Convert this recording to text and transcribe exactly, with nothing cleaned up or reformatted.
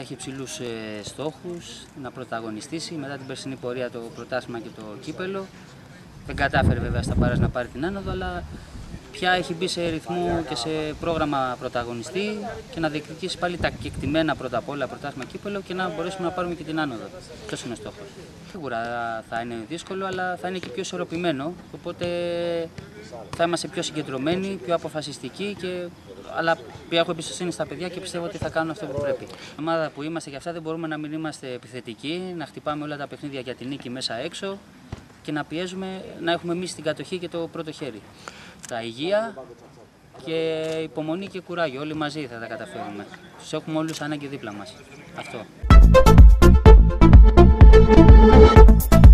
έχει ψηλούς ε, στόχους, να πρωταγωνιστήσει μετά την περσινή πορεία το πρωτάθλημα και το κύπελο. Δεν κατάφερε βέβαια στα παράς να πάρει την άνοδο, αλλά πια έχει μπει σε ρυθμό και σε πρόγραμμα πρωταγωνιστή και να διεκδικήσει πάλι τα κεκτημένα πρώτα απ' όλα πρωτάθλημα κύπελο και να μπορέσουμε να πάρουμε και την άνοδο. Ποιος είναι ο στόχος? Σίγουρα θα είναι δύσκολο, αλλά θα είναι και πιο ισορροπημένο, οπότε θα είμαστε πιο συγκεντρωμένοι, πιο αποφασιστικοί, και... αλλά πια έχω εμπιστοσύνη στα παιδιά και πιστεύω ότι θα κάνουν αυτό που πρέπει. Η ομάδα που είμαστε και αυτά δεν μπορούμε να μην είμαστε επιθετικοί, να χτυπάμε όλα τα παιχνίδια για την νίκη μέσα έξω και να πιέζουμε να έχουμε εμείς την κατοχή και το πρώτο χέρι. Τα υγεία και υπομονή και κουράγιο, όλοι μαζί θα τα καταφέρουμε. Τους έχουμε όλους ανάγκη δίπλα μας. Αυτό.